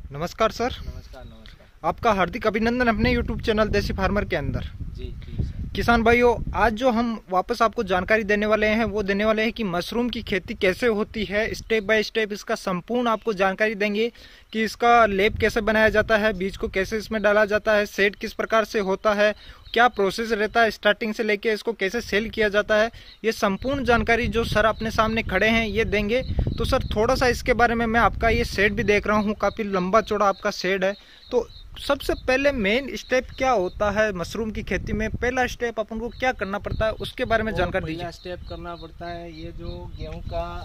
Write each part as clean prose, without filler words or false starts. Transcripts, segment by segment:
नमस्कार सर। नमस्कार। आपका हार्दिक अभिनंदन अपने यूट्यूब चैनल देसी फार्मर के अंदर। जी सर। किसान भाइयों, आज जो हम वापस आपको जानकारी देने वाले हैं वो देने वाले हैं कि मशरूम की खेती कैसे होती है। स्टेप बाय स्टेप इसका संपूर्ण आपको जानकारी देंगे कि इसका लेप कैसे बनाया जाता है, बीज को कैसे इसमें डाला जाता है, सेट किस प्रकार से होता है, क्या प्रोसेस रहता है स्टार्टिंग से लेके इसको कैसे सेल किया जाता है। ये संपूर्ण जानकारी जो सर अपने सामने खड़े हैं ये देंगे। तो सर थोड़ा सा इसके बारे में, मैं आपका ये शेड भी देख रहा हूँ, काफ़ी लंबा चौड़ा आपका शेड है। तो सबसे पहले मेन स्टेप क्या होता है मशरूम की खेती में? पहला स्टेप अपन को क्या करना पड़ता है उसके बारे में जानकारी दीजिए। पहला स्टेप करना पड़ता है, ये जो गेहूं का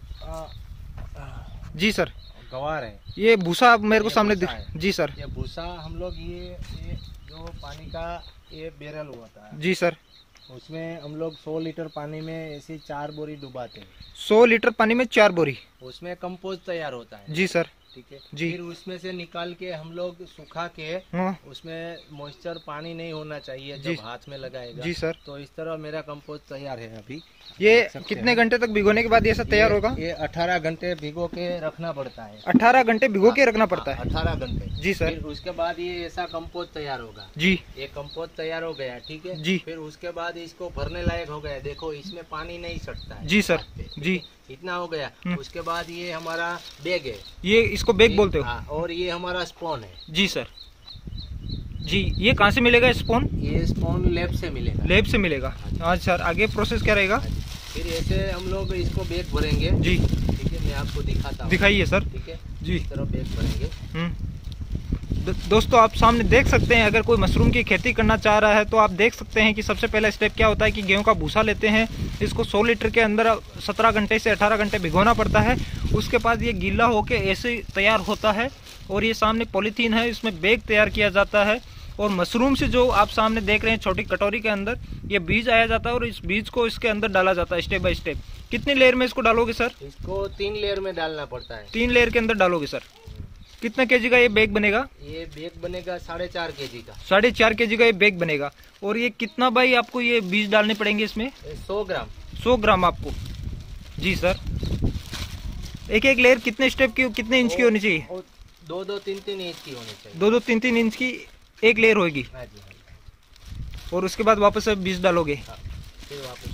जी सर, गवार है, ये भूसा आप मेरे को सामने जी सर, ये भूसा हम लोग ये जो पानी का ये बैरल होता है जी सर, उसमें हम लोग 100 लीटर पानी में ऐसी 4 बोरी डुबाते हैं। 100 लीटर पानी में 4 बोरी उसमें कंपोस्ट तैयार होता है। जी सर। ठीक है जी। फिर उसमें से निकाल के हम लोग सुखा के, उसमें मॉइस्चर पानी नहीं होना चाहिए जब हाथ में लगाएगा। जी सर। तो इस तरह मेरा कंपोस्ट तैयार है अभी। ये कितने घंटे तक भिगोने के बाद ये सब तैयार होगा? ये 18 घंटे भिगो के रखना पड़ता है। 18 घंटे भिगो के रखना पड़ता है? 18 घंटे। जी सर। फिर उसके बाद ये ऐसा कंपोस्ट तैयार होगा। जी। ये कंपोस्ट तैयार हो गया, ठीक है जी। फिर उसके बाद इसको भरने लायक हो गया। देखो इसमें पानी नहीं सटता है। जी सर। जी। इतना हो गया। उसके बाद ये हमारा बैग है, ये इसको बैग बोलते हो? और ये हमारा स्पोन है। जी सर। जी, ये कहाँ से मिलेगा स्पोन? ये स्पोन लैब से मिलेगा। लैब से मिलेगा। हाँ सर, आगे प्रोसेस क्या रहेगा? फिर ऐसे हम लोग इसको बैग भरेंगे। जी ठीक है, मैं आपको दिखाता हूँ। दिखाइए सर। ठीक है जी। इस तरह बैग भरेंगे। दोस्तों आप सामने देख सकते हैं, अगर कोई मशरूम की खेती करना चाह रहा है तो आप देख सकते हैं कि सबसे पहला स्टेप क्या होता है कि गेहूं का भूसा लेते हैं, इसको 100 लीटर के अंदर 17 घंटे से 18 घंटे भिगोना पड़ता है। उसके बाद ये गीला होके ऐसे तैयार होता है और ये सामने पॉलीथीन है, इसमें बैग तैयार किया जाता है। और मशरूम से जो आप सामने देख रहे हैं छोटी कटोरी के अंदर ये बीज आया जाता है और इस बीज को इसके अंदर डाला जाता है स्टेप बाय स्टेप। कितनी लेयर में इसको डालोगे सर? इसको 3 लेयर में डालना पड़ता है। 3 लेयर के अंदर डालोगे सर। कितने केजी का ये बैग बनेगा? ये बैग बनेगा 4.5 केजी का। 4.5 केजी का ये बैग बनेगा। और ये कितना भाई आपको ये बीज डालने पड़ेंगे इसमें? 100 ग्राम। 100 ग्राम आपको। जी सर। एक एक लेयर कितने स्टेप की, कितने इंच की होनी चाहिए? 2-2, 3-3 इंच की होनी चाहिए। 2-2, 3-3 इंच की एक लेयर होगी। हाँ जी, हाँ जी। और उसके बाद वापस बीज डालोगे? हाँ, फिर वापस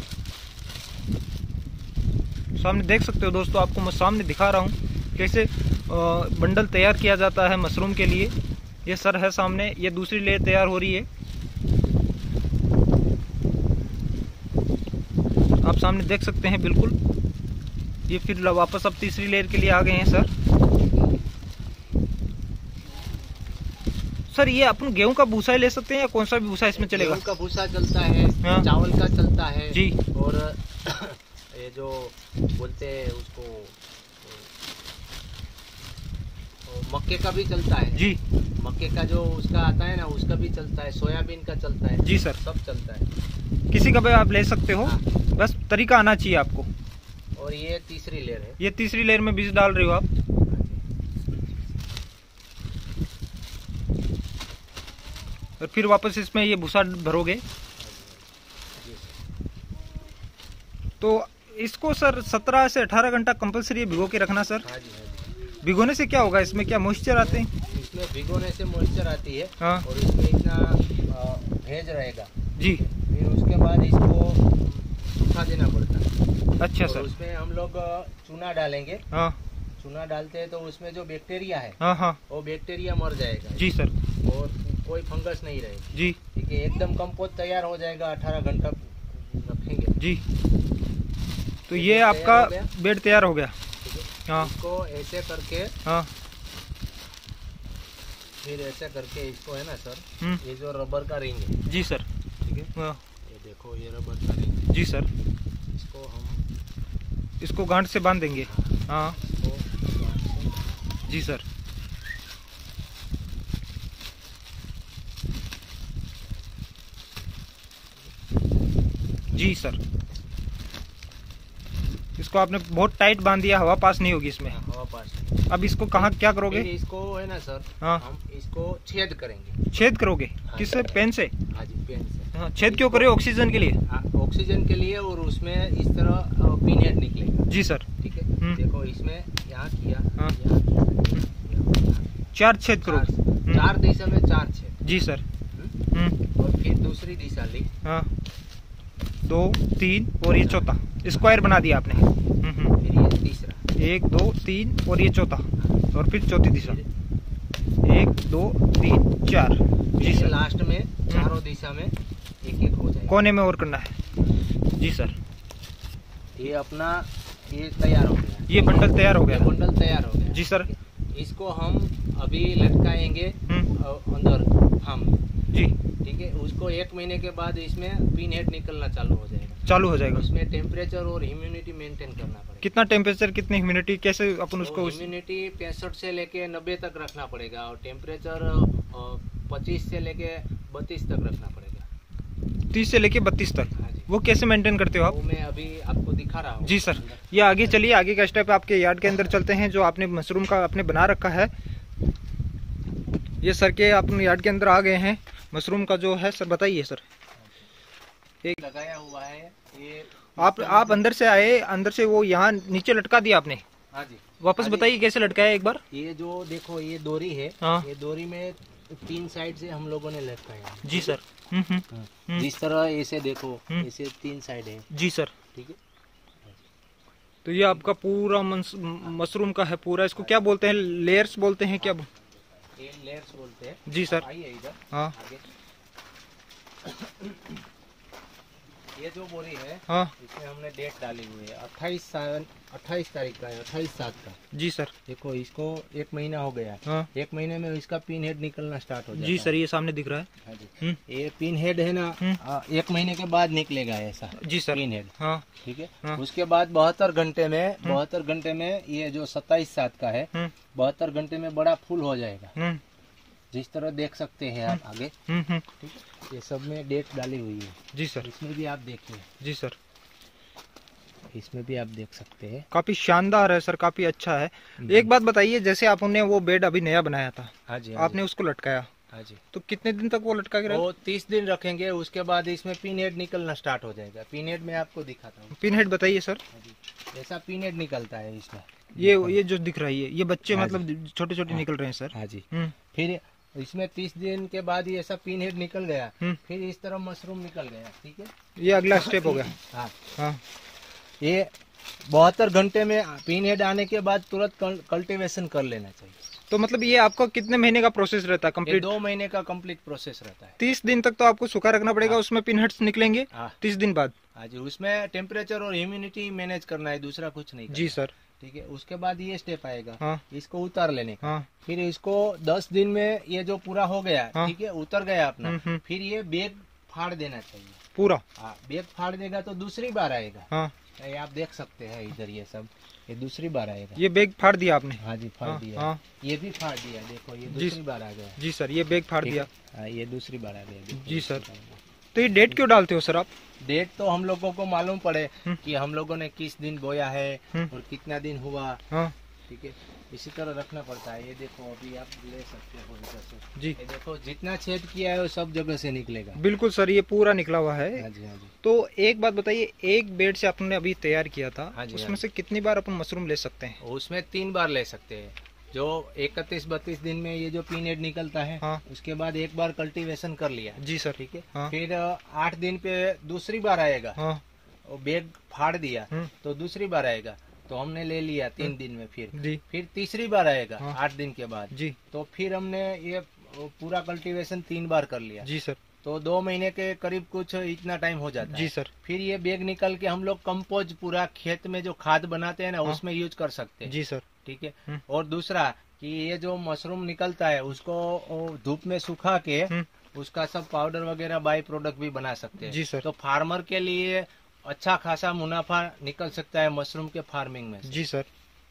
सामने देख सकते हो दोस्तों, आपको मैं सामने दिखा रहा हूँ कैसे बंडल तैयार किया जाता है मशरूम के लिए। ये सर है सामने, ये दूसरी लेयर तैयार हो रही है। आप सामने देख सकते हैं बिल्कुल। ये फिर वापस अब तीसरी लेयर के लिए आ गए हैं सर। सर ये अपन गेहूं का भूसा ले सकते हैं या कौन सा भी भूसा इसमें चलेगा? गेहूं का भूसा चलता है। हाँ। चावल का चलता है जी। और ये जो बोलते हैं उसको मक्के का भी चलता है जी। मक्के का जो उसका आता है ना उसका भी चलता है, सोयाबीन का चलता है जी सर, सब चलता है। किसी का भी आप ले सकते हो। हाँ। बस तरीका आना चाहिए आपको। और ये तीसरी लेयर है। ये तीसरी लेयर में बीज डाल रहे हो आप। और फिर वापस इसमें ये भूसा भरोगे। तो इसको सर 17 से 18 घंटा कंपलसरी भिगो के रखना सर। हाँ जी, हाँ जी। भिगोने से क्या होगा? इसमें क्या मॉइस्चर आते हैं? इसमें भिगोने से मॉइस्चर आती है। हाँ। और इसमें इतना भेज रहेगा जी। फिर उसके बाद इसको सुखा देना पड़ता है। अच्छा सर। उसमें हम लोग चूना डालेंगे। हाँ। चूना डालते हैं तो उसमें जो बैक्टीरिया है, हाँ हाँ, वो बैक्टीरिया मर जाएगा जी सर। और कोई फंगस नहीं रहेगी जी। ठीक है, एकदम कंपोस्ट तैयार हो जाएगा। 18 घंटा रखेंगे जी। तो ये आपका बेड तैयार हो गया। हाँ। इसको ऐसे करके, हाँ, फिर ऐसे करके इसको है ना सर, ये जो रबर का रिंग है जी सर, ठीक है। हाँ। ये देखो ये रबर का रिंग जी सर। इसको हम इसको गांठ से बांध देंगे। हाँ जी सर। जी सर। इसको आपने बहुत टाइट बांध दिया, हवा पास नहीं होगी इसमें। हवा पास। अब इसको कहाँ क्या करोगे? इसको है ना सर, हाँ, हम इसको छेद करेंगे। छेद करोगे? हाँ, किससे? पेन से? हाँ जी, पेन से। हाँ, छेद क्यों करे? ऑक्सीजन के लिए। ऑक्सीजन के लिए, और उसमें इस तरह पीनेट निकलेगा। जी सर। ठीक है, देखो इसमें यहाँ किया, हाँ, यहाँ 4 छेद करो। 4 दिशा में 4 छेद। जी सर। और फिर दूसरी दिशा ली। हाँ 2 3 और ये चौथा स्क्वायर बना दिया आपने। फिर ये तीसरा 1 2 3 और ये चौथा, और फिर चौथी दिशा 1 2 3 4। जी सर। लास्ट में चारों दिशा में एक एक हो जाएगा। कोने में और करना है। जी सर। ये अपना ये तैयार हो गया। ये बंडल तैयार हो गया। बंडल तैयार हो गया। जी सर। इसको हम अभी लटकाएंगे अंदर हम। जी ठीक है। उसको 1 महीने के बाद इसमें पिन हेड निकलना चालू हो जाएगा। उसमें टेम्परेचर और ह्यूमिडिटी मेंटेन करना पड़ेगा। कितना टेम्परेचर, कितनी ह्यूमिडिटी, कैसे अपन उसको? ह्यूमिडिटी 65 से लेके 90 तक रखना पड़ेगा और टेम्परेचर 25 से लेके 32 तक रखना पड़ेगा। 30 से लेके 32 तक। हाँ जी। वो कैसे मेंटेन करते हो आप? वो मैं अभी आपको दिखा रहा हूँ। जी सर। ये आगे चलिए, आगे का स्टेप आपके यार्ड के अंदर चलते हैं जो आपने मशरूम का आपने बना रखा है। ये सर के अपने यार्ड के अंदर आ गए हैं। मशरूम का जो है सर बताइए सर। एक लगाया हुआ है ये। आप अंदर से आए, अंदर से वो यहाँ नीचे लटका दिया आपने। हाँ जी। वापस बताइए कैसे लटकाया एक बार। ये जो देखो ये डोरी है। हाँ। ये डोरी में 3 साइड से हम लोगों ने लटकाया। जी सर। जिस तरह ऐसे देखो ऐसे 3 साइड है। जी सर। ठीक है। तो ये आपका पूरा मशरूम का है पूरा। इसको क्या बोलते हैं? लेयर्स बोलते हैं क्या? ये लेयर्स बोलते हैं। जी सर। आइए इधर। हाँ आगे। ये जो बोरी है, हाँ, इसमें हमने डेट डाली हुई है 28 तारीख का है, 28/7 का। जी सर। देखो इसको 1 महीना हो गया। हाँ 1 महीने में इसका पिन हेड निकलना स्टार्ट हो जाएगा। जी सर, ये सामने दिख रहा है। हाँ जी। ये पिन हेड है ना, 1 महीने के बाद निकलेगा ऐसा। जी सर। Pinhead. हाँ ठीक है। हाँ। उसके बाद 72 घंटे में ये जो 27/7 का है, 72 घंटे में बड़ा फूल हो जाएगा। जिस तरह देख सकते हैं आप आगे। ठीक है। ये सब में डेट डाली हुई है। जी सर। इसमें भी आप देखिए। जी सर। इसमें भी आप देख सकते हैं। काफी शानदार है सर, काफी अच्छा है। एक बात बताइए, जैसे आपने वो बेड अभी नया बनाया था, हाँ जी, आपने उसको लटकाया, हाँ जी, तो कितने दिन तक वो लटका के रहा? वो 30 दिन रखेंगे। उसके बाद इसमें पिन हेड निकलना स्टार्ट हो जाएगा। पिन हेड में आपको दिखाता हूँ। पिन हेड बताइए सर। हाँ जी। ऐसा पिन हेड निकलता है इसमें। ये जो दिख रहा है ये बच्चे हाँ मतलब छोटे छोटे निकल रहे हैं सर। हाँ जी। फिर इसमें 30 दिन के बाद ये ऐसा पिन हेड निकल गया। फिर इस तरह मशरूम निकल गया। ठीक है। ये अगला स्टेप हो गया। हाँ हाँ। ये 72 घंटे में पिन हेड आने के बाद तुरंत कल्टीवेशन कर लेना चाहिए। तो मतलब ये आपका कितने महीने का प्रोसेस रहता है कंप्लीट? 2 महीने का कंप्लीट प्रोसेस रहता है। 30 दिन तक तो आपको सूखा रखना पड़ेगा। हाँ। उसमें पिन हेड्स निकलेंगे 30 दिन बाद। हाँ जी। उसमें टेम्परेचर और ह्यूमिडिटी मैनेज करना है, दूसरा कुछ नहीं। जी सर। ठीक है। उसके बाद ये स्टेप आएगा। हाँ। इसको उतार लेने का। हाँ। फिर इसको 10 दिन में ये जो पूरा हो गया। हाँ। ठीक है, उतर गया अपना। फिर ये बेग फाड़ देना चाहिए पूरा। हाँ, बेग फाड़ देगा तो दूसरी बार आएगा। हाँ। ये आप देख सकते हैं इधर, ये सब ये दूसरी बार आएगा। ये बेग फाड़ दिया आपने? हाँ जी, फाड़ दिया। हाँ। ये भी फाड़ दिया। देखो ये दूसरी बार आ गया। जी सर, ये बेग फाड़ दिया। हाँ, ये दूसरी बार आ गया। जी सर। तो ये डेट क्यों डालते हो सर आप? डेट तो हम लोगों को मालूम पड़े कि हम लोगों ने किस दिन बोया है और कितना दिन हुआ। हाँ। ठीक है, इसी तरह रखना पड़ता है। ये देखो अभी आप ले सकते हो इधर से। जी। ये देखो जितना छेद किया है वो सब जगह से निकलेगा। बिल्कुल सर, ये पूरा निकला हुआ है। हाँ जी, हाँ जी। तो एक बात बताइए, एक बेड से आपने अभी तैयार किया था, हाँ जी, उसमें हाँ से कितनी बार अपन मशरूम ले सकते हैं? उसमें 3 बार ले सकते हैं। जो 31-32 दिन में ये जो पिन हेड निकलता है। हाँ। उसके बाद एक बार कल्टीवेशन कर लिया। जी सर। ठीक है। हाँ। फिर 8 दिन पे दूसरी बार आएगा। हाँ। वो बेग फाड़ दिया तो दूसरी बार आएगा, तो हमने ले लिया 3 दिन में। फिर तीसरी बार आएगा 8 दिन के बाद। जी। तो फिर हमने ये पूरा कल्टीवेशन 3 बार कर लिया। जी सर। तो 2 महीने के करीब कुछ इतना टाइम हो जाता है। जी सर। फिर ये बेग निकल के हम लोग कंपोज पूरा खेत में जो खाद बनाते हैं ना, उसमें यूज कर सकते हैं। जी सर। ठीक है। और दूसरा कि ये जो मशरूम निकलता है उसको धूप में सुखा के उसका सब पाउडर वगैरह बाई प्रोडक्ट भी बना सकते हैं। जी सर। तो फार्मर के लिए अच्छा खासा मुनाफा निकल सकता है मशरूम के फार्मिंग में। जी सर।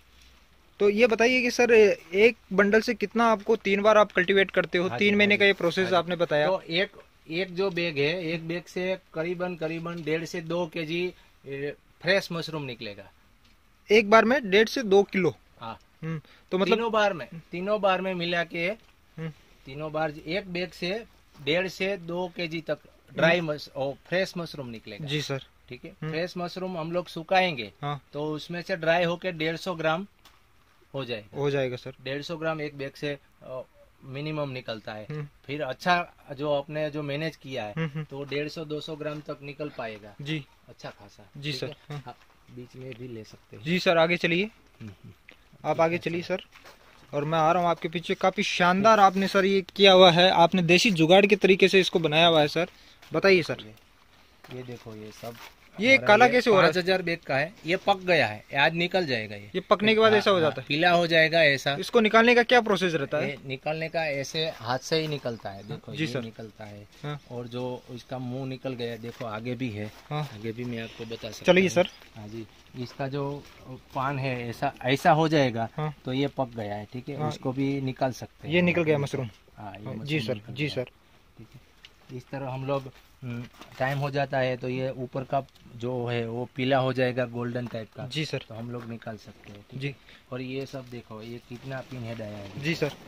तो ये बताइए कि सर एक बंडल से कितना आपको 3 बार आप कल्टीवेट करते हो? 3 महीने का ये प्रोसेस आपने बताया। तो एक जो बैग है, एक बैग से करीबन 1.5 से 2 kg फ्रेश मशरूम निकलेगा। एक बार में 1.5 से 2 किलो? हाँ। तो मतलब तीनों बार में मिला के तीनों बार एक बैग से 1.5 से 2 kg तक ड्राई फ्रेश मशरूम निकलेगा। जी सर। ठीक है। फ्रेश मशरूम हम लोग सुखाएंगे। हाँ। तो उसमें से ड्राई होके 150 ग्राम हो जाएगा। हो जाएगा सर। 150 ग्राम एक बैग से मिनिमम निकलता है। फिर अच्छा जो आपने जो मैनेज किया है तो 150-200 ग्राम तक निकल पाएगा जी, अच्छा खासा। जी सर। हाँ, बीच में भी ले सकते हैं। जी सर, आगे चलिए, आप आगे चलिए सर। और मैं आ रहा हूँ आपके पीछे। काफी शानदार आपने सर ये किया हुआ है, आपने देसी जुगाड़ के तरीके से इसको बनाया हुआ है सर। बताइए सर। ये देखो ये सब ये काला कैसे हो रहा है? 5000 बैग का है, ये पक गया है, आज निकल जाएगा। ये पकने के बाद ऐसा हो जाता है, पीला हो जाएगा ऐसा। इसको निकालने का क्या प्रोसेस रहता है? निकालने का ऐसे हाथ से ही निकलता है, देखो जी ये सर। निकलता है। हाँ। और जो इसका मुंह निकल गया, देखो आगे भी है। हाँ। आगे भी मैं आपको बता सकता हूँ। चलिए सर। हाँ जी, इसका जो पान है ऐसा ऐसा हो जाएगा। हाँ। तो ये पक गया है, ठीक है। हाँ। उसको भी निकाल सकते हैं। ये निकल गया मशरूम। हाँ, जी सर, जी सर। ठीक है, इस तरह हम लोग टाइम हो जाता है तो ये ऊपर का जो है वो पीला हो जाएगा, गोल्डन टाइप का। जी सर। तो हम लोग निकाल सकते हैं, ठीक जी। है। और ये सब देखो ये कितना पिन हेड आया है। जी सर,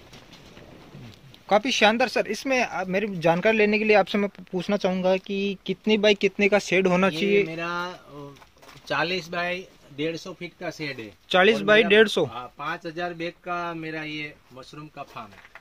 काफी शानदार सर। इसमें मेरी जानकारी लेने के लिए आपसे मैं पूछना चाहूंगा कि कितनी बाई कितने का शेड होना चाहिए? मेरा 40 बाई 150 फीट का शेड है। 40 बाई 150। 5000 बैग का मेरा ये मशरूम का फार्म है।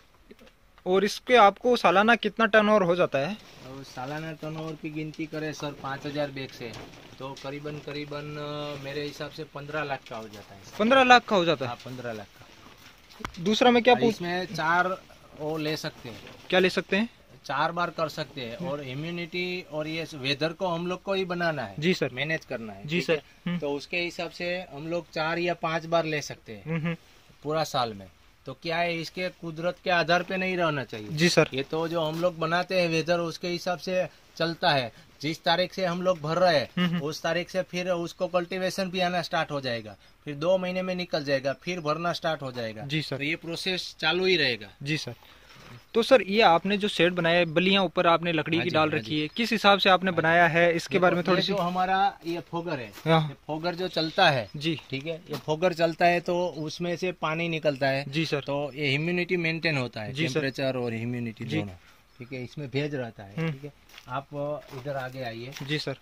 और इसके आपको सालाना कितना टर्नओवर हो जाता है? और सालाना टर्नओवर की गिनती करें सर 5000 बैग से तो करीबन मेरे हिसाब से 15 लाख का हो जाता है। 15 लाख का हो जाता है? हाँ, 15 लाख का। दूसरा मैं क्या पूछ, इसमें 4 वो ले सकते हैं। क्या ले सकते हैं? 4 बार कर सकते हैं। और इम्यूनिटी और ये वेदर को हम लोग को ही बनाना है। जी सर। मैनेज करना है। जी सर। तो उसके हिसाब से हम लोग 4 या 5 बार ले सकते हैं पूरा साल में। तो क्या है, इसके कुदरत के आधार पे नहीं रहना चाहिए। जी सर। ये तो जो हम लोग बनाते हैं वेदर उसके हिसाब से चलता है। जिस तारीख से हम लोग भर रहे हैं उस तारीख से फिर उसको कल्टीवेशन भी आना स्टार्ट हो जाएगा। फिर 2 महीने में निकल जाएगा, फिर भरना स्टार्ट हो जाएगा। जी सर। तो ये प्रोसेस चालू ही रहेगा। जी सर। तो सर ये आपने जो शेड बनाया है, बलियां ऊपर आपने लकड़ी की डाल रखी है, किस हिसाब से आपने बनाया है इसके बारे में थोड़ी सी? जो हमारा ये फोगर है, हाँ। ये फोगर जो चलता है जी, ठीक है, ये फोगर चलता है तो उसमें से पानी निकलता है। जी सर। तो ये ह्यूमिडिटी मेंटेन होता है, जी सर। टेम्परेचर और ह्यूमिडिटी जी। दोनों, ठीक है। इसमें भेज रहता है, ठीक है। आप इधर आगे आइए। जी सर।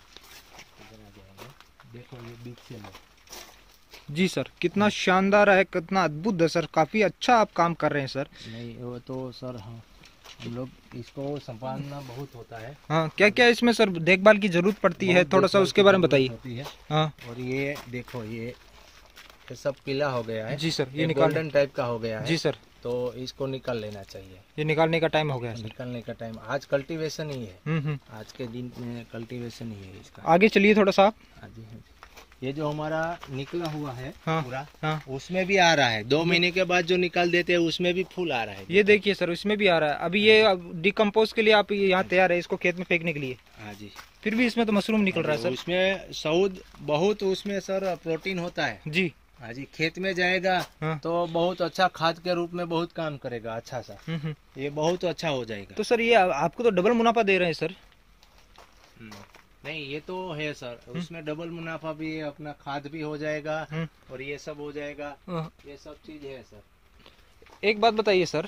इधर आगे आइए, देखो ये बीच से लो। जी सर, कितना शानदार है, कितना अद्भुत है सर। काफी अच्छा आप काम कर रहे हैं सर। नहीं वो तो सर हाँ, हम लोग इसको संभालना बहुत होता है। हाँ, क्या क्या इसमें सर देखभाल की जरूरत पड़ती है, थोड़ा सा उसके बारे में बताइए। हाँ। और ये देखो ये सब पीला हो गया है। जी सर, ये गोल्डन टाइप का हो गया है। जी सर। तो इसको निकाल लेना चाहिए। ये निकालने का टाइम हो गया सर। निकालने का टाइम, आज कल्टीवेशन ही है। आज के दिन में कल्टीवेशन ही है इसका। आगे चलिए थोड़ा सा आप। हाँ जी, हाँ जी। ये जो हमारा निकला हुआ है हाँ, पूरा, हाँ। उसमें भी आ रहा है। 2 महीने के बाद जो निकाल देते हैं उसमें भी फूल आ रहा है। ये देखिए सर, इसमें भी आ रहा है। अभी ये डिकम्पोज के लिए आप यहाँ तैयार है इसको खेत में फेंकने के लिए। हाँ जी। फिर भी इसमें तो मशरूम निकल रहा है सर। उसमें सऊद बहुत, उसमें सर प्रोटीन होता है जी। हाँ जी। खेत में जाएगा हाँ। तो बहुत अच्छा खाद के रूप में बहुत काम करेगा, अच्छा सा। ये बहुत अच्छा हो जाएगा। तो सर ये आपको तो डबल मुनाफा दे रहे हैं सर। नहीं ये तो है सर, उसमें डबल मुनाफा भी है, अपना खाद भी हो जाएगा और ये सब हो जाएगा। ये सब चीज है सर। एक बात बताइए सर,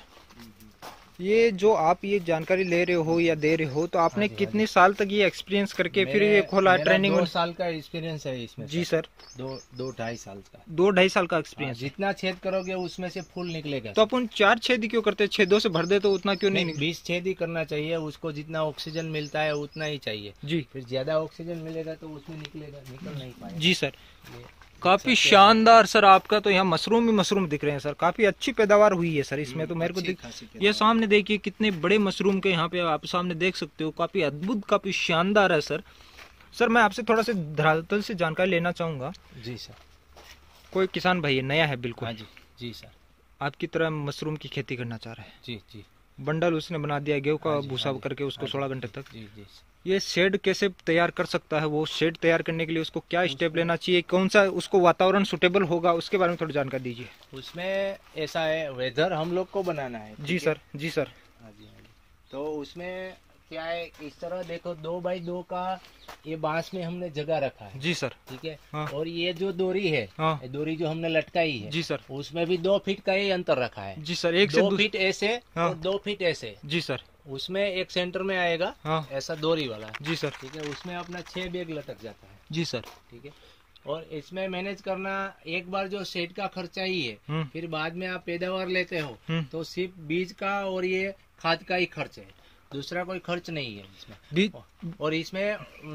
ये जो आप ये जानकारी ले रहे हो या दे रहे हो, तो आपने कितने साल तक ये एक्सपीरियंस करके फिर ये खोला? ट्रेनिंग 2 साल का एक्सपीरियंस है इसमें। जी सर। 2-2.5 साल का। 2-2.5 साल का एक्सपीरियंस। जितना छेद करोगे उसमें से फूल निकलेगा। तो अपन 4 छेद ही क्यों करते? छेदों से भर दे तो उतना क्यों नहीं? 20 छेद ही करना चाहिए। उसको जितना ऑक्सीजन मिलता है उतना ही चाहिए जी। फिर ज्यादा ऑक्सीजन मिलेगा तो उसमें निकल नहीं पाएगा। जी सर, काफी शानदार सर। आपका तो यहाँ मशरूम ही मशरूम दिख रहे हैं सर। काफी अच्छी पैदावार हुई है सर इसमें तो मेरे को ये सामने देखिए कितने बड़े मशरूम के यहाँ पे आप सामने देख सकते हो। काफी अद्भुत, काफी शानदार है सर। सर मैं आपसे थोड़ा सा धरातल से जानकारी लेना चाहूंगा। जी सर। कोई किसान भाई नया है बिल्कुल। हाँ जी। जी सर। आपकी तरह मशरूम की खेती करना चाह रहा है। जी जी। बंडल उसने बना दिया गेहूं का भूसा करके उसको 16 घंटे तक। जी जी। ये शेड कैसे तैयार कर सकता है? वो शेड तैयार करने के लिए उसको क्या स्टेप लेना चाहिए? कौन सा उसको वातावरण सुटेबल होगा, उसके बारे में थोड़ी जानकारी दीजिए। उसमें ऐसा है, वेदर हम लोग को बनाना है। जी सर। जी सर। हाँ जी, हाँ जी। तो उसमें क्या है, इस तरह देखो 2x2 का ये बांस में हमने जगह रखा है। जी सर। ठीक है। हाँ। और ये जो डोरी है, हाँ। ये डोरी जो हमने लटकाई है, जी सर, उसमें भी 2 फीट का ही अंतर रखा है। जी सर। एक से 2 फीट ऐसे हाँ। और 2 फीट ऐसे। जी सर। उसमें एक सेंटर में आएगा। हाँ। ऐसा डोरी वाला। जी सर। ठीक है। उसमें अपना 6 बैग लटक जाता है। जी सर। ठीक है। और इसमें मैनेज करना, एक बार जो सेट का खर्चा ही है, फिर बाद में आप पैदावार लेते हो तो सिर्फ बीज का और ये खाद का ही खर्च है, दूसरा कोई खर्च नहीं है इसमें। और इसमें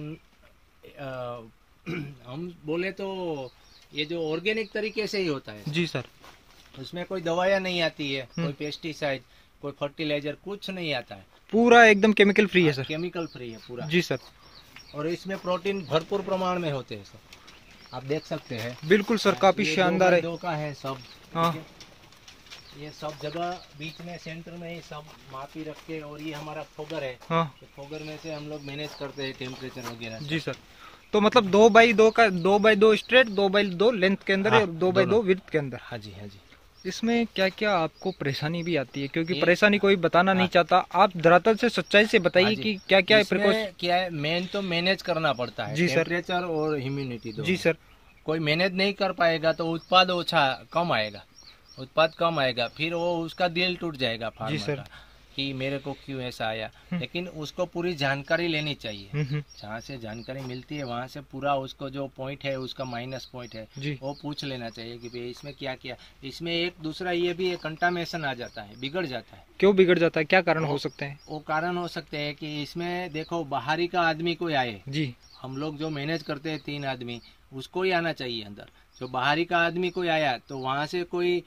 हम बोले तो ये जो ऑर्गेनिक तरीके से ही होता है जी सर, उसमें कोई दवाइयाँ नहीं आती है, कोई पेस्टिसाइड, कोई फर्टिलाइजर, कुछ नहीं आता है, पूरा एकदम केमिकल फ्री है सर। केमिकल फ्री है पूरा जी सर। और इसमें प्रोटीन भरपूर प्रमाण में होते हैं सर, आप देख सकते हैं। बिल्कुल सर, काफी शानदार है। 2 का है सब। हाँ, ये सब जगह बीच में सेंटर में ही सब मापी रख के, और ये हमारा फोगर है। हाँ, तो फोगर में से हम लोग मैनेज करते हैं टेम्परेचर वगैरह। जी सर। तो मतलब 2x2 का 2x2 स्ट्रेट, 2x2 लेंथ के अंदर, हाँ, और 2x2 विड्थ के अंदर। हाँ जी, हाँ जी। इसमें क्या क्या आपको परेशानी भी आती है, क्योंकि परेशानी कोई बताना नहीं चाहता, आप धरातल से सच्चाई से बताइए कि क्या क्या प्रिकॉशन क्या है। मेन तो मैनेज करना पड़ता है, जी सर, टेम्परेचर और ह्यूमिडिटी दो। जी सर। कोई मैनेज नहीं कर पाएगा तो उत्पाद कम आएगा, फिर वो उसका दिल टूट जाएगा फार्मर का कि मेरे को क्यों ऐसा आया। लेकिन उसको पूरी जानकारी लेनी चाहिए, जहाँ से जानकारी मिलती है वहाँ से पूरा उसको जो पॉइंट है, उसका माइनस पॉइंट है, वो पूछ लेना चाहिए कि भाई इसमें क्या किया। इसमें एक दूसरा ये भी कंटामिनेशन आ जाता है, बिगड़ जाता है। क्यों बिगड़ जाता है, क्या कारण हो सकते हैं? वो कारण हो सकते हैं कि इसमें देखो बाहरी का आदमी कोई आए जी, हम लोग जो मैनेज करते हैं 3 आदमी, उसको ही आना चाहिए अंदर। जो बाहरी का आदमी कोई आया तो वहाँ से कोई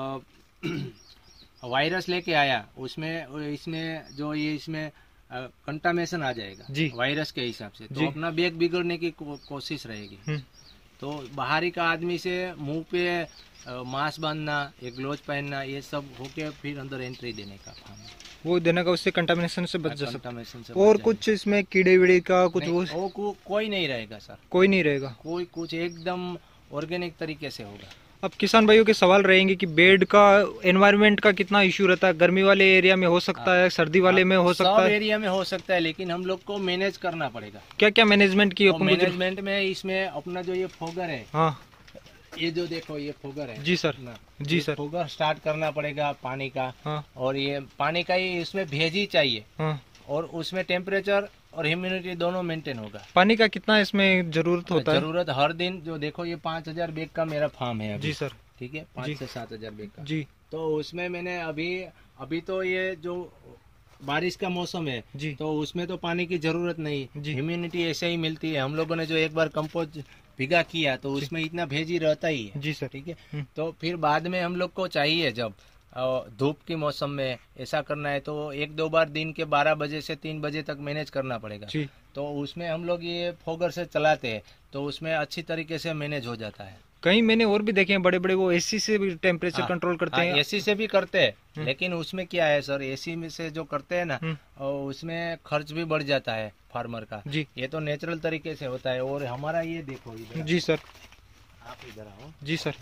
वायरस लेके आया, इसमें कंटामिनेशन आ जाएगा जी, वायरस के हिसाब से, तो अपना बैग बिगड़ने की कोशिश रहेगी। तो बाहरी का आदमी से मुंह पे मास्क बांधना, एक ग्लोव पहनना, ये सब होके फिर अंदर एंट्री देने का काम है, वो देने का, उससे कंटामिनेशन से बच जा सकता। और कुछ इसमें कीड़े वीड़े का कुछ वो कोई नहीं रहेगा सर, कोई नहीं रहेगा, कोई कुछ एकदम ऑर्गेनिक तरीके से होगा। अब किसान भाइयों के सवाल रहेंगे कि बेड का, एनवायरनमेंट का कितना इश्यू रहता है, गर्मी वाले एरिया में हो सकता है, सर्दी वाले में हो सकता है, सब एरिया में हो सकता है, लेकिन हम लोग को मैनेज करना पड़ेगा। क्या क्या मैनेजमेंट की? मैनेजमेंट में इसमें अपना जो ये फोगर है, हाँ, ये जो देखो ये फोगर है जी सर, जी सर, फोगर स्टार्ट करना पड़ेगा पानी का। हाँ, और ये पानी का ही इसमें भेजी चाहिए। हाँ, और उसमें टेम्परेचर और ह्यूमिडिटी दोनों मेंटेन होगा। पानी का कितना इसमें जरूरत होता है? जरूरत हर दिन, जो देखो ये 5000 बैग का मेरा फार्म है अभी। जी सर, ठीक है, 5 से 7000 बैग का जी। तो उसमें मैंने अभी तो ये जो बारिश का मौसम है जी, तो उसमें तो पानी की जरूरत नहीं, ह्यूमिडिटी ऐसे ही मिलती है। हम लोगों ने जो एक बार कंपोस्ट भिगा किया तो उसमें इतना भेजी रहता ही है। जी सर, ठीक है। तो फिर बाद में हम लोग को चाहिए, जब धूप के मौसम में ऐसा करना है तो 1-2 बार दिन के 12 बजे से 3 बजे तक मैनेज करना पड़ेगा। तो उसमें हम लोग ये फोगर से चलाते हैं तो उसमें अच्छी तरीके से मैनेज हो जाता है। कहीं मैंने और भी देखे हैं बड़े बड़े, वो एसी से भी टेम्परेचर कंट्रोल करते हैं। एसी से भी करते हैं, लेकिन उसमें क्या है सर, एसी में से जो करते हैं ना, उसमें खर्च भी बढ़ जाता है फार्मर का जी। ये तो नेचुरल तरीके से होता है। और हमारा ये देखो इधर, जी सर, आप इधर आओ। जी सर,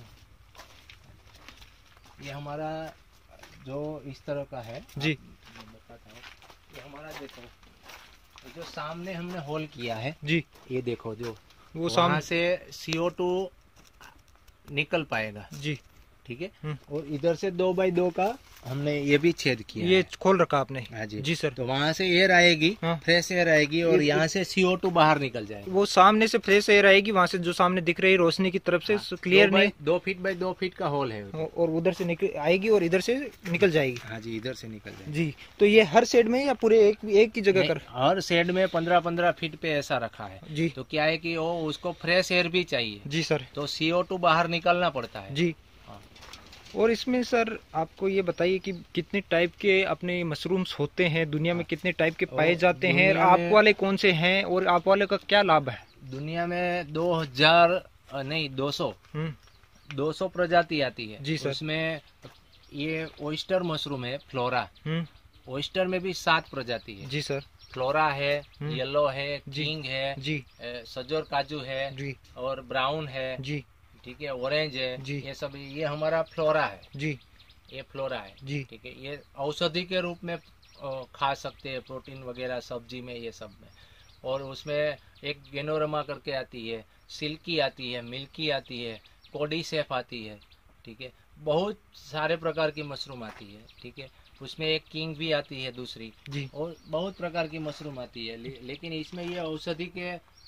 ये हमारा जो इस तरह का है जी, बताता हूँ। ये हमारा देखो, जो सामने हमने होल किया है जी, ये देखो, जो वो वहाँ से CO2 निकल पाएगा जी, ठीक है। और इधर से 2x2 का हमने ये भी छेद किया, ये खोल रखा आपने। हाँ जी, जी सर। तो वहाँ से एयर आएगी, फ्रेश एयर आएगी, और यहाँ से CO2 बाहर निकल जाएगा। वो सामने से फ्रेश एयर आएगी, वहाँ से जो सामने दिख रही रोशनी की तरफ से क्लियर नहीं, 2 फीट बाय 2 फीट का होल है, और उधर से निकल आएगी और इधर से निकल जाएगी। हाँ जी, इधर से निकल जाएगी जी। तो ये हर शेड में या पूरे एक की जगह कर? हर शेड में 15-15 फीट पे ऐसा रखा है जी। तो क्या है कि वो उसको फ्रेश एयर भी चाहिए जी सर, तो CO2 बाहर निकलना पड़ता है जी। और इसमें सर आपको ये बताइए कि कितने टाइप के अपने मशरूम्स होते हैं दुनिया में, कितने टाइप के पाए जाते हैं, आप वाले कौन से हैं और आप वाले का क्या लाभ है? दुनिया में 200 प्रजाति आती है जी सर। उसमें ये ओयस्टर मशरूम है, फ्लोरा। ओयस्टर में भी 7 प्रजाति है जी सर। फ्लोरा है, येलो है, किंग है जी, सजोर काजू है जी, और ब्राउन है जी, ठीक है, ऑरेंज है जी। ये सब, ये हमारा फ्लोरा है जी, ये फ्लोरा है जी, ठीक है। ये औषधि के रूप में खा सकते हैं, प्रोटीन वगैरह सब्जी में, ये सब में। और उसमें एक गेनोरमा करके आती है, सिल्की आती है, मिल्की आती है, कोडीसेफ आती है, ठीक है। बहुत सारे प्रकार की मशरूम आती है, ठीक है। उसमें एक किंग भी आती है दूसरी जी, और बहुत प्रकार की मशरूम आती है। लेकिन इसमें ये औषधि के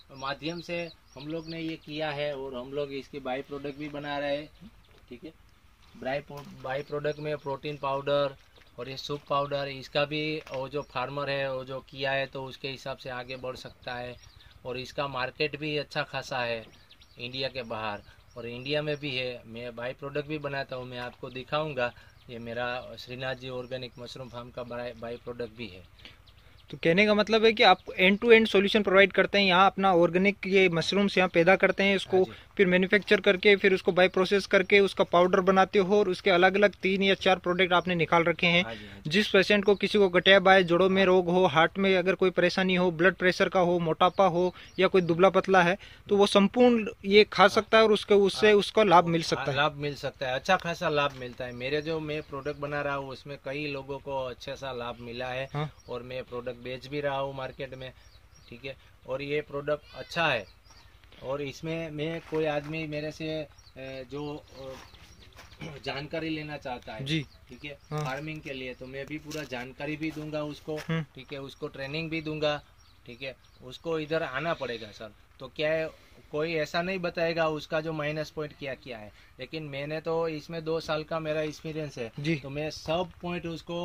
माध्यम से हम लोग ने ये किया है और हम लोग इसकी बाई प्रोडक्ट भी बना रहे हैं। ठीक है, बाई प्रोडक्ट में प्रोटीन पाउडर और ये सूप पाउडर, इसका भी वो जो फार्मर है वो जो किया है तो उसके हिसाब से आगे बढ़ सकता है। और इसका मार्केट भी अच्छा खासा है इंडिया के बाहर और इंडिया में भी है। मैं बाई प्रोडक्ट भी बनाता हूँ, मैं आपको दिखाऊंगा। ये मेरा Shrinath ji organic mushroom farm का बाई प्रोडक्ट भी है। तो कहने का मतलब है कि आप end to end solution provide करते हैं। यहाँ अपना ऑर्गेनिक ये मशरूम्स यहाँ पैदा करते हैं, इसको फिर मैन्युफैक्चर करके फिर उसको बाय प्रोसेस करके उसका पाउडर बनाते हो और उसके अलग अलग 3 या 4 प्रोडक्ट आपने निकाल रखे हैं। जिस पेशेंट को किसी को गठिया है, जोड़ों में रोग हो, हार्ट में अगर कोई परेशानी हो, ब्लड प्रेशर का हो, मोटापा हो या कोई दुबला पतला है तो वो संपूर्ण ये खा सकता है और उससे उसको लाभ मिल सकता है। लाभ मिल सकता है, अच्छा खासा लाभ मिलता है। मेरे जो मैं प्रोडक्ट बना रहा हूँ उसमें कई लोगों को अच्छा सा लाभ मिला है और मैं प्रोडक्ट बेच भी रहा हूँ मार्केट में। ठीक है, और ये प्रोडक्ट अच्छा है और इसमें मैं कोई आदमी मेरे से जो जानकारी लेना चाहता है जी, ठीक है, फार्मिंग के लिए, तो मैं भी पूरा जानकारी भी दूंगा उसको। ठीक है, उसको ट्रेनिंग भी दूंगा। ठीक है, उसको इधर आना पड़ेगा सर। तो क्या है, कोई ऐसा नहीं बताएगा उसका जो माइनस पॉइंट क्या क्या है, लेकिन मैंने तो इसमें 2 साल का मेरा एक्सपीरियंस है जी। तो मैं सब पॉइंट उसको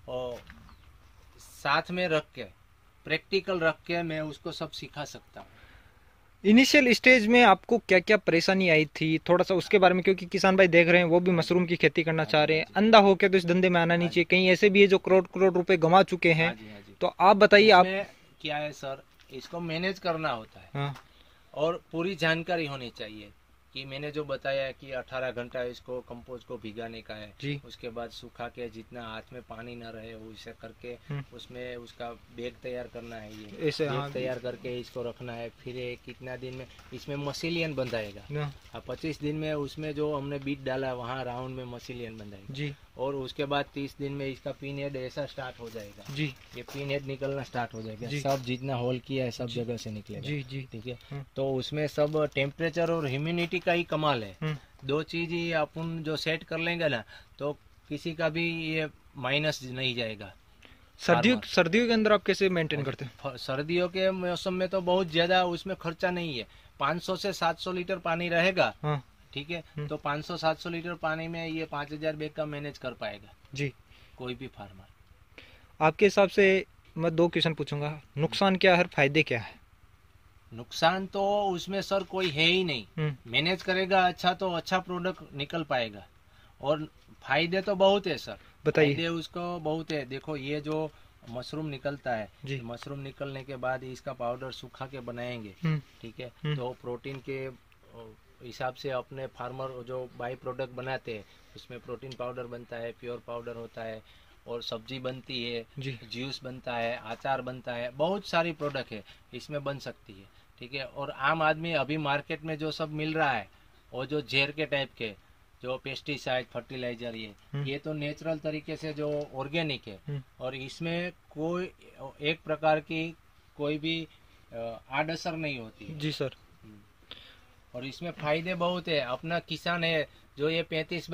साथ में रख के, प्रैक्टिकल रख के मैं उसको सब सिखा सकता हूँ। इनिशियल स्टेज में आपको क्या क्या परेशानी आई थी, थोड़ा सा उसके बारे में, क्योंकि किसान भाई देख रहे हैं वो भी मशरूम की खेती करना चाह रहे हैं, अंधा होकर तो इस धंधे में आना नहीं चाहिए। कहीं ऐसे भी है जो करोड़ रुपए गंवा चुके हैं। तो आप बताइए, आप क्या है सर, इसको मैनेज करना होता है और पूरी जानकारी होनी चाहिए कि मैंने जो बताया कि 18 घंटा इसको कंपोस्ट को भिगाने का है जी। उसके बाद सूखा के जितना हाथ में पानी न रहे वैसे करके उसमें उसका बैग तैयार करना है, ये ऐसे बैग तैयार करके इसको रखना है। फिर कितना दिन में इसमें मसीलियन बंधाएगा, 25 दिन में उसमें जो हमने बीट डाला वहाँ राउंड में मसीलियन बंधाएगा जी। और उसके बाद 30 दिन में इसका पिन हेड ऐसा स्टार्ट हो जाएगा जी। ये पिन हेड निकलना स्टार्ट हो जाएगा, सब जितना होल किया है सब जगह से निकलेगा जी जी। ठीक है, तो उसमें सब टेम्परेचर और ह्यूमिडिटी का ही कमाल है। 2 चीज ही अपन जो सेट कर लेंगे ना तो किसी का भी ये माइनस नहीं जाएगा। सर्दियों के अंदर आप कैसे मेंटेन करते हैं? सर्दियों के मौसम में तो बहुत ज्यादा उसमें खर्चा नहीं है, 500 से 700 लीटर पानी रहेगा। ठीक है, तो 500-700 लीटर पानी में ये 5000 बैग का मैनेज कर पाएगा जी कोई भी फार्मर। आपके हिसाब से मैं 2 क्वेश्चन पूछूंगा, नुकसान क्या है, फायदे क्या है? नुकसान तो उसमें सर कोई है ही नहीं, मैनेज करेगा अच्छा तो अच्छा प्रोडक्ट निकल पाएगा। और फायदे तो बहुत है सर, बताइए। फायदे उसको बहुत है। देखो ये जो मशरूम निकलता है जी, मशरूम निकलने के बाद इसका पाउडर सुखा के बनाएंगे। ठीक है, तो प्रोटीन के हिसाब से अपने फार्मर जो बाई प्रोडक्ट बनाते हैं उसमें प्रोटीन पाउडर बनता है, प्योर पाउडर होता है और सब्जी बनती है, जूस बनता है, अचार बनता है, बहुत सारी प्रोडक्ट है इसमें बन सकती है। ठीक है, और आम आदमी अभी मार्केट में जो सब मिल रहा है वो जो जहर के टाइप के जो पेस्टिसाइड फर्टिलाइजर ये तो नेचुरल तरीके से जो ऑर्गेनिक है और इसमें कोई एक प्रकार की कोई भी आड़असर नहीं होती है जी सर। और इसमें फायदे बहुत है। अपना किसान है जो ये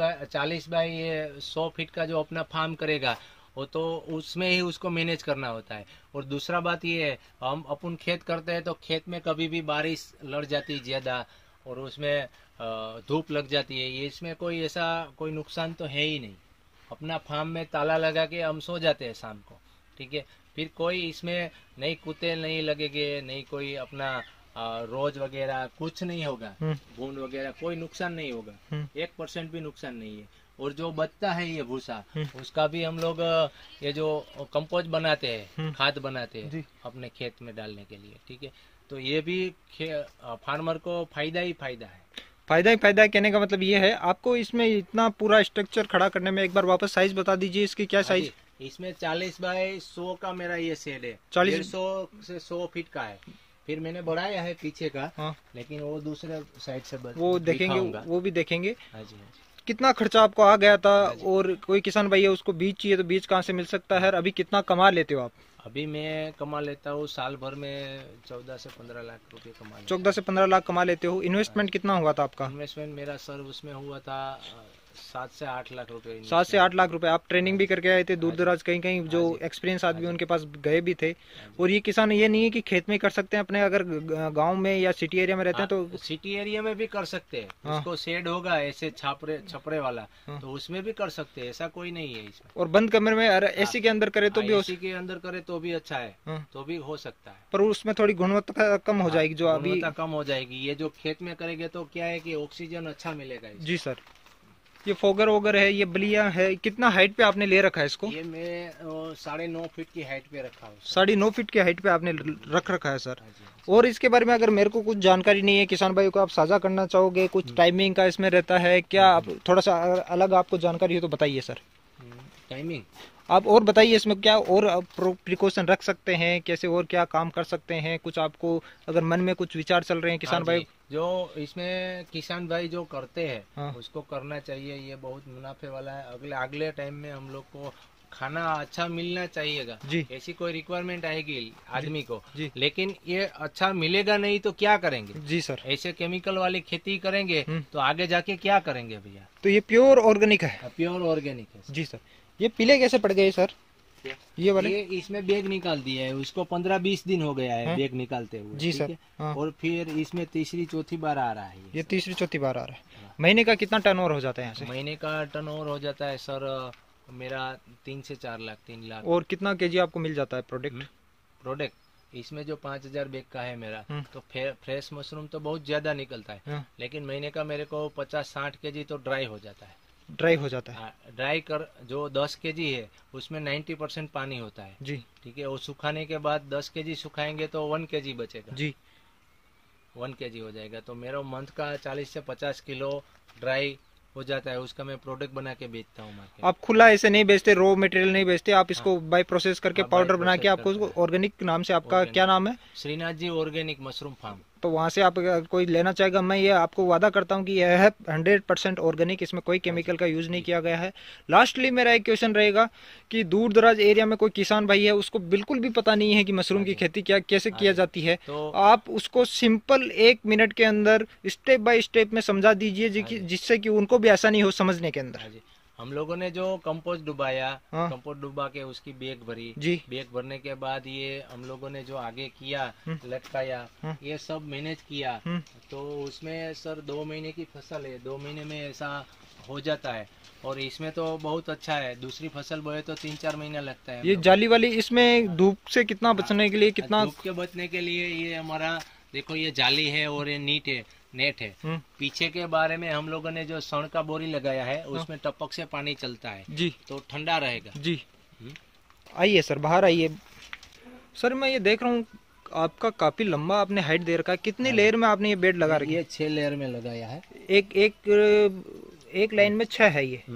40 बाई 100 फीट का जो अपना फार्म करेगा वो तो उसमें ही उसको मैनेज करना होता है। और दूसरा बात ये है, हम अपन खेत करते हैं तो खेत में कभी भी बारिश लड़ जाती है ज्यादा और उसमें धूप लग जाती है, ये इसमें कोई ऐसा कोई नुकसान तो है ही नहीं। अपना फार्म में ताला लगा के हम सो जाते हैं शाम को। ठीक है, फिर कोई इसमें नहीं कुत्ते नहीं लगेंगे, नहीं कोई अपना रोज वगैरह कुछ नहीं होगा, भून वगैरह कोई नुकसान नहीं होगा, 1% भी नुकसान नहीं है। और जो बचता है ये भूसा उसका भी हम लोग ये जो कंपोस्ट बनाते हैं, खाद बनाते हैं अपने खेत में डालने के लिए। ठीक है, तो ये भी फार्मर को फायदा ही फायदा है। फायदा ही फायदा है कहने का मतलब ये है। आपको इसमें इतना पूरा स्ट्रक्चर खड़ा करने में एक बार वापस साइज बता दीजिए, इसकी क्या साइज? इसमें 40 बाई 100 का मेरा ये शेड है, 150 से 100 फीट का है। फिर मैंने बढ़ाया है पीछे का, लेकिन वो दूसरे साइड से वो देखेंगे, वो भी देखेंगे। हाँ जी। कितना खर्चा आपको आ गया था? और कोई किसान भाई है उसको बीज चाहिए तो बीज कहाँ से मिल सकता है? अभी कितना कमा लेते हो आप? अभी मैं कमा लेता हूँ साल भर में 14 से 15 लाख रुपए कमा लेता हूँ। 14 से 15 लाख कमा लेते हो। इन्वेस्टमेंट कितना हुआ था आपका? इन्वेस्टमेंट मेरा सर उसमें हुआ था 7 से 8 लाख रुपए। 7 से 8 लाख रुपए। आप ट्रेनिंग भी करके आए थे दूर दराज, कहीं कहीं जो एक्सपीरियंस आदमी उनके पास गए भी थे। और ये किसान ये नहीं है कि खेत में कर सकते हैं अपने, अगर गांव में या सिटी एरिया में रहते हैं तो सिटी एरिया में भी कर सकते हैं। उसको शेड होगा ऐसे छपरे वाला, तो उसमें भी कर सकते हैं, ऐसा कोई नहीं है इसमें। और बंद कमरे में एसी के अंदर करे तो भी, एसी के अंदर करे तो भी अच्छा है, तो भी हो सकता है। पर उसमें थोड़ी गुणवत्ता कम हो जाएगी, जो अभी कम हो जाएगी। ये जो खेत में करेंगे तो क्या है कि ऑक्सीजन अच्छा मिलेगा। जी सर। ये फोगर वोगर है, ये बलिया है, कितना हाइट पे आपने ले रखा है इसको? ये मैं 9.5 फीट की हाइट पे रखा हूँ। 9.5 फीट की हाइट पे आपने रख रखा है सर। और इसके बारे में अगर मेरे को कुछ जानकारी नहीं है, किसान भाई को आप साझा करना चाहोगे? कुछ टाइमिंग का इसमें रहता है क्या? आप थोड़ा सा अलग आपको जानकारी हो तो बताइए सर। टाइमिंग आप और बताइए, इसमें क्या और प्रिकॉशन रख सकते हैं, कैसे और क्या काम कर सकते हैं? कुछ आपको अगर मन में कुछ विचार चल रहे हैं किसान भाई, जो इसमें किसान भाई जो करते हैं उसको करना चाहिए। ये बहुत मुनाफे वाला है। अगले टाइम में हम लोग को खाना अच्छा मिलना चाहिएगा। ऐसी कोई रिक्वायरमेंट आएगी आदमी को, लेकिन ये अच्छा मिलेगा नहीं तो क्या करेंगे? जी सर। ऐसे केमिकल वाली खेती करेंगे तो आगे जाके क्या करेंगे भैया? तो ये प्योर ऑर्गेनिक है। प्योर ऑर्गेनिक है जी सर। ये पीले कैसे पड़ गए सर? ये वाले इसमें बैग निकाल दिया है, उसको 15-20 दिन हो गया है बैग निकालते हुए। जी सर। और फिर इसमें तीसरी चौथी बार आ रहा है। ये तीसरी चौथी बार आ रहा है। महीने का कितना टर्नओवर हो जाता है यहाँ से? महीने का टर्नओवर हो जाता है सर मेरा 3 से 4 लाख, 3 लाख। और कितना केजी आपको मिल जाता है प्रोडक्ट? इसमें जो 5000 बैग का है मेरा, तो फ्रेश मशरूम तो बहुत ज्यादा निकलता है, लेकिन महीने का मेरे को 50-60 केजी तो ड्राई हो जाता है। ड्राई हो जाता है? ड्राई कर जो 10 केजी है उसमें 90% पानी होता है जी। ठीक है। वो सुखाने के बाद 10 केजी सुखाएंगे तो 1 केजी बचेगा जी। 1 केजी हो जाएगा, तो मेरा मंथ का 40 से 50 किलो ड्राई हो जाता है। उसका मैं प्रोडक्ट बना के बेचता हूँ मार्केट। आप खुला ऐसे नहीं बेचते, रॉ मटेरियल नहीं बेचते, आप इसको बाय प्रोसेस करके पाउडर बना के आपको ऑर्गेनिक नाम से, आपका क्या नाम है? Shrinath ji organic mushroom farm. तो वहाँ से आप कोई लेना चाहेगा, मैं ये आपको वादा करता हूँ कि यह है 100% ऑर्गेनिक, इसमें कोई केमिकल का यूज नहीं किया गया है। लास्टली मेरा एक क्वेश्चन रहेगा कि दूर दराज एरिया में कोई किसान भाई है, उसको बिल्कुल भी पता नहीं है कि मशरूम की खेती क्या कैसे किया जाती है, तो आप उसको सिंपल 1 मिनट के अंदर स्टेप बाय स्टेप में समझा दीजिए, जिससे कि उनको भी आसानी हो समझने के अंदर। हम लोगों ने जो कंपोस्ट डुबाया, कंपोस्ट डुबा के उसकी बैग भरी जी। बैग भरने के बाद ये हम लोगों ने जो आगे किया, लटकाया, ये सब मैनेज किया, तो उसमें सर 2 महीने की फसल है, 2 महीने में ऐसा हो जाता है। और इसमें तो बहुत अच्छा है, दूसरी फसल बोए तो 3-4 महीना लगता है। ये जाली वाली, इसमें धूप से कितना बचने के लिए, कितना धूप के बचने के लिए ये हमारा देखो ये जाली है और ये नेट है। पीछे के बारे में हम लोगों ने जो सण का बोरी लगाया है उसमें टपक से पानी चलता है जी, तो ठंडा रहेगा जी। आइए सर, बाहर आइए सर। मैं ये देख रहा हूँ आपका काफी लंबा आपने हाइट दे रखा है। कितनी लेयर में आपने ये बेड लगा रखी है? ये 6 लेयर में लगाया है। एक लाइन में 6 है ये।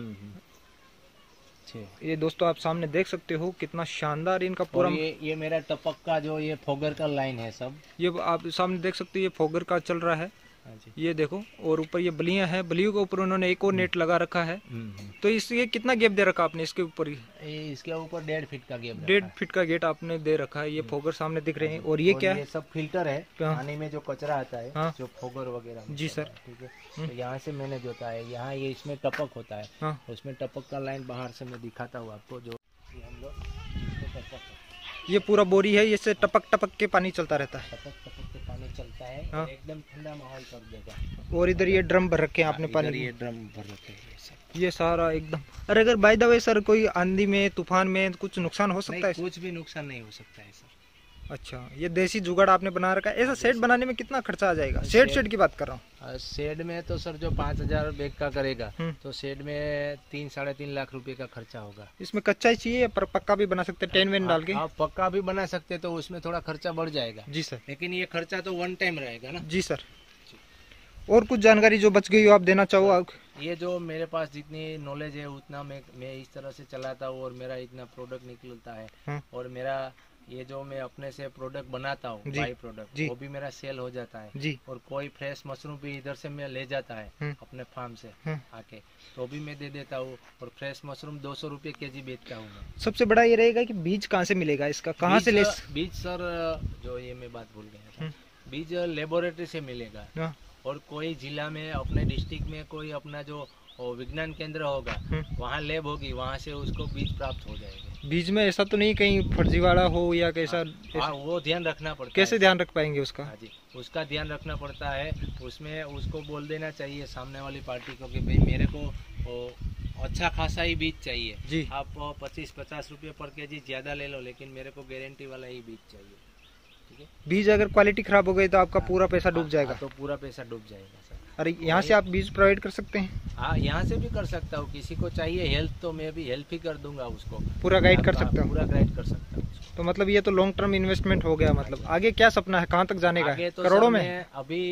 ये दोस्तों आप सामने देख सकते हो कितना शानदार इनका पूरा। ये मेरा टपक का जो ये फोगर का लाइन है सब, ये आप सामने देख सकते हो, ये फोगर का चल रहा है। ये देखो, और ऊपर ये बलियां हैं, बलियों के ऊपर उन्होंने एक और नेट लगा रखा है। तो ये कितना गैप दे रखा आपने इसके ऊपर? इसके ऊपर 1.5 फीट का गैप, 1.5 फीट का गेट आपने दे रखा है। ये फोगर सामने दिख रहे हैं। और ये क्या है? ये सब फिल्टर है, पानी में जो कचरा आता है, जो फोगर वगैरह। जी सर। ठीक है। तो यहाँ से मैनेज होता है, यहाँ ये इसमें टपक होता है, उसमें टपक का लाइन बाहर से मैं दिखाता हूँ आपको। जो हम लोग ये पूरा बोरी है, इससे टपक टपक के पानी चलता रहता है, टपक टपक के पानी चलता है। एकदम ठंडा माहौल कर देगा। और इधर ये ड्रम भर रखे हैं आपने पानी, ये ड्रम भर रखे हैं ये सारा एकदम। अरे अगर बाय द वे सर कोई आंधी में, तूफान में कुछ नुकसान हो सकता है? कुछ भी नुकसान नहीं हो सकता है सर। अच्छा, ये देसी जुगाड़ आपने बना रखा है। ऐसा शेड बनाने में कितना खर्चा आ जाएगा? शेड की बात कर रहा हूँ। शेड में तो सर जो 5000 बैग का करेगा तो शेड में 3-3.5 लाख रुपए का खर्चा होगा। इसमें कच्चा ही चाहिए पर पक्का भी बना सकते हैं, टेन वेन डाल के? आप पक्का भी बना सकते तो उसमें थोड़ा खर्चा बढ़ जाएगा जी सर, लेकिन ये खर्चा तो 1 टाइम रहेगा ना। जी सर। और कुछ जानकारी जो बच गई हो आप देना चाहो? आप ये जो मेरे पास जितनी नॉलेज है उतना मैं इस तरह से चलाता हूँ और मेरा इतना प्रोडक्ट निकलता है। और मेरा ये जो मैं अपने से प्रोडक्ट बनाता हूँ, बाई प्रोडक्ट, वो भी मेरा सेल हो जाता है जी। और कोई फ्रेश मशरूम भी इधर से मैं ले जाता है अपने फार्म से आके, तो भी मैं दे देता हूँ। और फ्रेश मशरूम 200 रुपये केजी बेचता हूँ मैं। सबसे बड़ा ये रहेगा कि बीज कहाँ से मिलेगा इसका, कहाँ से ले? बीज सर जो ये मैं बात भूल गया था, बीज लेबोरेटरी से मिलेगा। और कोई जिला में अपने डिस्ट्रिक्ट में कोई अपना जो वो विज्ञान केंद्र होगा, वहाँ लैब होगी, वहाँ से उसको बीज प्राप्त हो जाएगा। बीज में ऐसा तो नहीं कहीं फर्जीवाड़ा हो या कैसा? हाँ, वो ध्यान रखना पड़ता है। कैसे ध्यान रख पाएंगे उसका? हाँ जी, उसका ध्यान रखना पड़ता है। उसमें उसको बोल देना चाहिए सामने वाली पार्टी को कि भाई मेरे को अच्छा खासा ही बीज चाहिए जी। आप 25-50 रुपये पर केजी ज्यादा ले लो, लेकिन मेरे को गारंटी वाला ही बीज चाहिए। ठीक है, बीज अगर क्वालिटी खराब हो गई तो आपका पूरा पैसा डूब जाएगा। तो पूरा पैसा डूब जाएगा सर। अरे यहाँ से आप बीज प्रोवाइड कर सकते हैं? हाँ, यहाँ से भी कर सकता हूँ। किसी को चाहिए हेल्प तो मैं भी हेल्प ही कर दूंगा उसको, पूरा गाइड कर सकता हूँ। पूरा गाइड कर सकता हूँ। तो मतलब ये तो लॉन्ग टर्म इन्वेस्टमेंट हो गया। मतलब आगे क्या सपना है, कहाँ तक जाने का? तो करोड़ों में?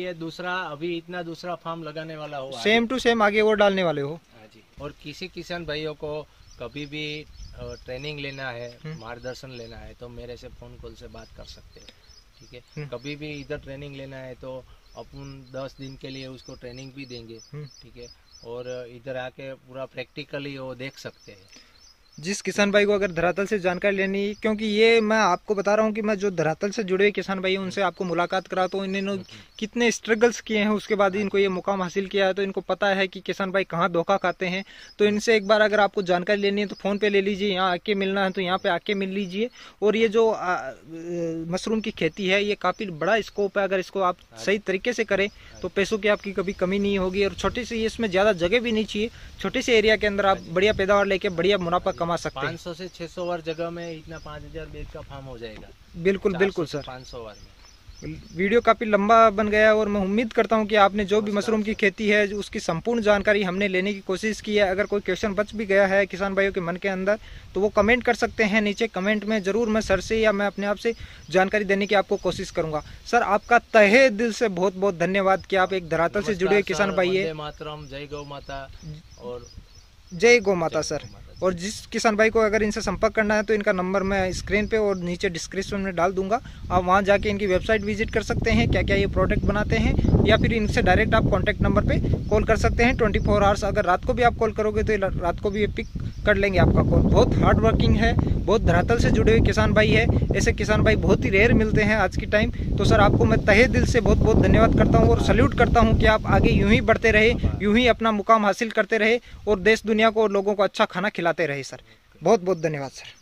अभी इतना दूसरा फार्म लगाने वाला हो, सेम टू सेम आगे और डालने वाले हो। हाँ जी। और किसी किसान भाइयों को कभी भी ट्रेनिंग लेना है, मार्गदर्शन लेना है, तो मेरे से फोन कॉल से बात कर सकते हैं। ठीक है, कभी भी इधर ट्रेनिंग लेना है तो अपन 10 दिन के लिए उसको ट्रेनिंग भी देंगे। ठीक है, और इधर आके पूरा प्रैक्टिकली वो देख सकते हैं। जिस किसान भाई को अगर धरातल से जानकारी लेनी, क्योंकि ये मैं आपको बता रहा हूँ कि मैं जो धरातल से जुड़े हुए किसान भाई हैं उनसे आपको मुलाकात कराता हूँ। इन्होंने कितने स्ट्रगल्स किए हैं, उसके बाद इनको ये मुकाम हासिल किया है, तो इनको पता है कि किसान भाई कहाँ धोखा खाते हैं। तो इनसे एक बार अगर आपको जानकारी लेनी है तो फ़ोन पे ले लीजिए, यहाँ आके मिलना है तो यहाँ पे आके मिल लीजिए। और ये जो मशरूम की खेती है ये काफ़ी बड़ा स्कोप है। अगर इसको आप सही तरीके से करें तो पैसों की आपकी कभी कमी नहीं होगी। और छोटे से इसमें ज़्यादा जगह भी नहीं चाहिए, छोटे से एरिया के अंदर आप बढ़िया पैदावार लेके बढ़िया मुनाफा कमा सकते हैं। 500 से 600 वार जगह में इतना 5000 बैग का फार्म हो जाएगा। बिल्कुल बिल्कुल सर। 500 वार में वीडियो काफ़ी लंबा बन गया और मैं उम्मीद करता हूं कि आपने जो भी मशरूम की खेती है उसकी संपूर्ण जानकारी हमने लेने की कोशिश की है। अगर कोई क्वेश्चन बच भी गया है किसान भाइयों के मन के अंदर तो वो कमेंट कर सकते हैं नीचे कमेंट में। ज़रूर मैं सर से या मैं अपने आप से जानकारी देने की आपको कोशिश करूंगा। सर आपका तहे दिल से बहुत बहुत धन्यवाद कि आप एक धरातल से जुड़े किसान भाई है। मातरम, जय गौ माता और जय गौ माता सर। और जिस किसान भाई को अगर इनसे संपर्क करना है तो इनका नंबर मैं स्क्रीन पे और नीचे डिस्क्रिप्शन में डाल दूंगा। आप वहां जाके इनकी वेबसाइट विजिट कर सकते हैं, क्या क्या ये प्रोडक्ट बनाते हैं, या फिर इनसे डायरेक्ट आप कॉन्टैक्ट नंबर पे कॉल कर सकते हैं 24 आवर्स। अगर रात को भी आप कॉल करोगे तो रात को भी ये पिक कर लेंगे आपका कॉल। बहुत हार्ड वर्किंग है, बहुत धरातल से जुड़े हुए किसान भाई है। ऐसे किसान भाई बहुत ही रेयर मिलते हैं आज की टाइम। तो सर आपको मैं तहे दिल से बहुत बहुत धन्यवाद करता हूँ और सल्यूट करता हूँ कि आप आगे यूं ही बढ़ते रहे, यूं ही अपना मुकाम हासिल करते रहे और देश दुनिया को और लोगों को अच्छा खाना खिलाते रहे। सर बहुत बहुत धन्यवाद सर।